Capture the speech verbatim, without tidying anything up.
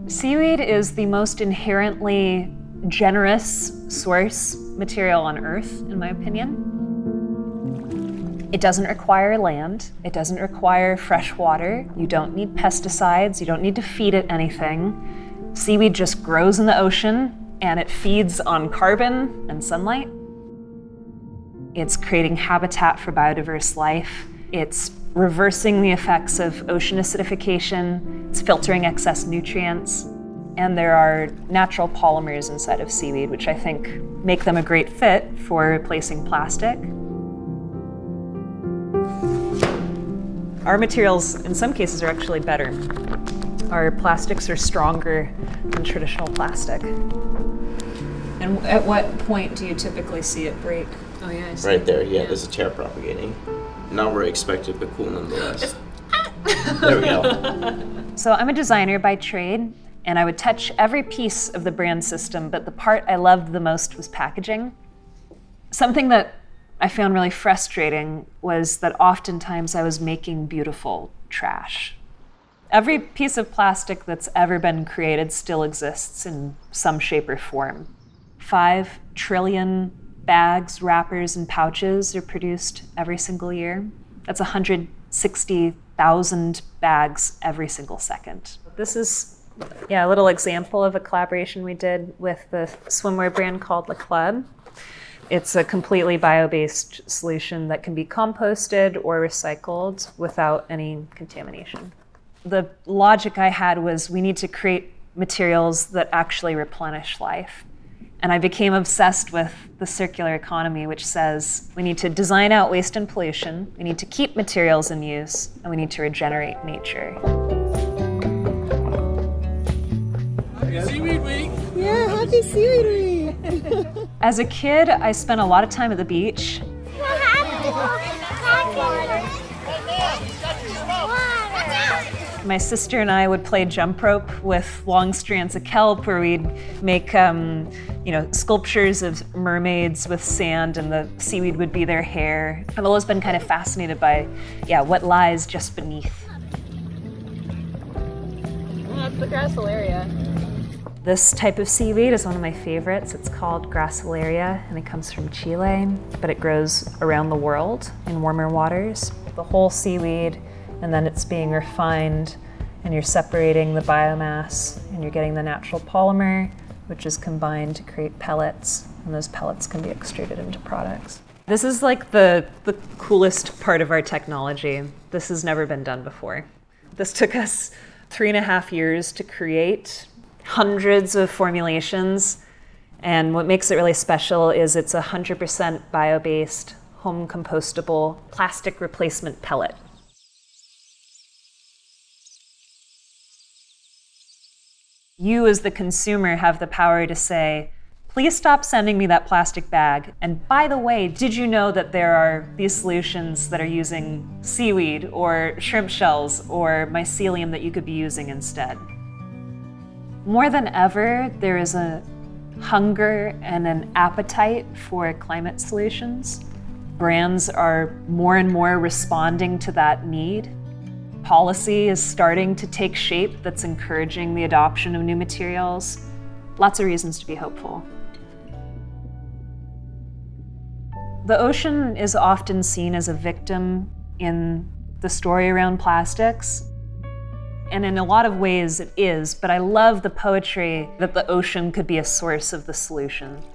Seaweed is the most inherently generous source material on Earth, in my opinion. It doesn't require land. It doesn't require fresh water. You don't need pesticides. You don't need to feed it anything. Seaweed just grows in the ocean, and it feeds on carbon and sunlight. It's creating habitat for biodiverse life. It's reversing the effects of ocean acidification. It's filtering excess nutrients. And there are natural polymers inside of seaweed, which I think make them a great fit for replacing plastic. Our materials, in some cases, are actually better. Our plastics are stronger than traditional plastic. And at what point do you typically see it break? Oh yeah, I see. Right there, yeah, yeah. There's a tear propagating. Not where I expected, but cool nonetheless. There we go. So I'm a designer by trade, and I would touch every piece of the brand system, but the part I loved the most was packaging. Something that I found really frustrating was that oftentimes I was making beautiful trash. Every piece of plastic that's ever been created still exists in some shape or form. Five trillion bags, wrappers, and pouches are produced every single year. That's one hundred sixty thousand bags every single second. This is yeah, a little example of a collaboration we did with the swimwear brand called Le Club. It's a completely bio-based solution that can be composted or recycled without any contamination. The logic I had was we need to create materials that actually replenish life. And I became obsessed with the circular economy, which says we need to design out waste and pollution, we need to keep materials in use, and we need to regenerate nature. Seaweed Week! Yeah, happy Seaweed Week! As a kid, I spent a lot of time at the beach. My sister and I would play jump rope with long strands of kelp, where we'd make um, you know, sculptures of mermaids with sand, and the seaweed would be their hair. I've always been kind of fascinated by yeah, what lies just beneath. Well, that's the gracilaria. This type of seaweed is one of my favorites. It's called gracilaria, and it comes from Chile, but it grows around the world in warmer waters. The whole seaweed, and then it's being refined, and you're separating the biomass, and you're getting the natural polymer, which is combined to create pellets, and those pellets can be extruded into products. This is like the, the coolest part of our technology. This has never been done before. This took us three and a half years to create, hundreds of formulations, and what makes it really special is it's a one hundred percent bio-based, home compostable plastic replacement pellet. You as the consumer have the power to say, please stop sending me that plastic bag. And by the way, did you know that there are these solutions that are using seaweed or shrimp shells or mycelium that you could be using instead? More than ever, there is a hunger and an appetite for climate solutions. Brands are more and more responding to that need. Policy is starting to take shape that's encouraging the adoption of new materials. Lots of reasons to be hopeful. The ocean is often seen as a victim in the story around plastics. And in a lot of ways it is, but I love the poetry that the ocean could be a source of the solution.